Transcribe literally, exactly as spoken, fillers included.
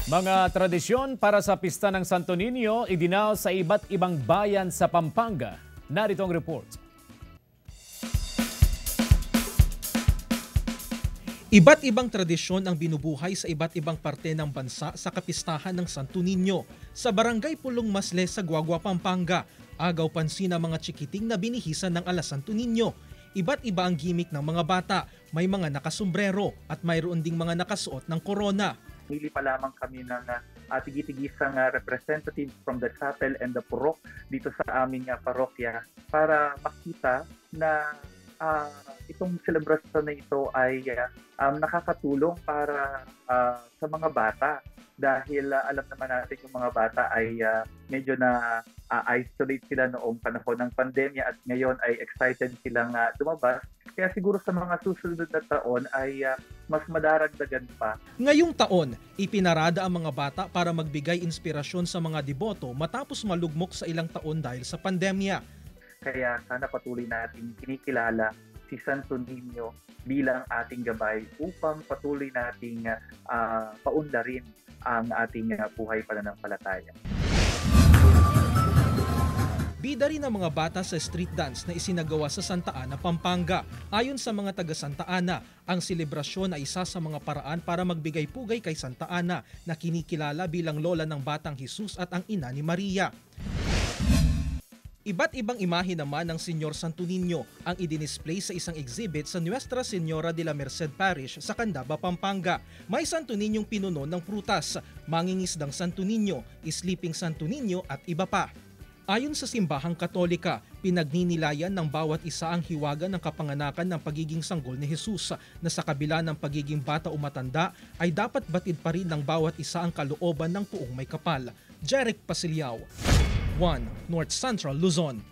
Mga tradisyon para sa pista ng Santo Niño idinaos sa iba't ibang bayan sa Pampanga. Narito ang report. Iba't ibang tradisyon ang binubuhay sa iba't ibang parte ng bansa sa kapistahan ng Santo Niño. Sa Barangay Pulong Masle sa Guagua, Pampanga, agaw pansin ang mga chikiting na binihisan ng Alas Santo Niño. Iba't iba ang gimmick ng mga bata, may mga nakasombrero at mayroon ding mga nakasuot ng korona. Hili pa lamang kami ng uh, tigi-tigisang uh, representatives from the chapel and the purok dito sa aming uh, parokya para makita na uh, itong celebration na ito ay uh, um, nakakatulong para uh, sa mga bata dahil uh, alam naman natin yung mga bata ay uh, medyo na uh, isolate sila noong panahon ng pandemya at ngayon ay excited silang uh, lumabas. Kaya siguro sa mga susunod na taon ay uh, mas madaragdagan pa. Ngayong taon, ipinarada ang mga bata para magbigay inspirasyon sa mga deboto matapos malugmok sa ilang taon dahil sa pandemya. Kaya sana patuloy natin kinikilala si Santo Niño bilang ating gabay upang patuloy nating uh, paunlarin ang ating uh, buhay pananampalataya. Bida rin ang mga bata sa street dance na isinagawa sa Santa Ana, Pampanga. Ayon sa mga taga Santa Ana, ang selebrasyon ay isa sa mga paraan para magbigay pugay kay Santa Ana na kinikilala bilang lola ng Batang Jesus at ang ina ni Maria. Iba't ibang imahe naman ng Senyor Santo Niño ang idinisplay sa isang exhibit sa Nuestra Señora de la Merced Parish sa Candaba, Pampanga. May Santo Niñong pinuno ng prutas, mangingisdang Santo Niño, sleeping Santo Niño at iba pa. Ayon sa simbahang Katolika, pinagninilayan ng bawat isa ang hiwaga ng kapanganakan ng pagiging sanggol ni Jesus na sa kabila ng pagiging bata o matanda ay dapat batid pa rin ng bawat isa ang kalooban ng puong may kapal. Jeric Pasilyao, one North Central Luzon.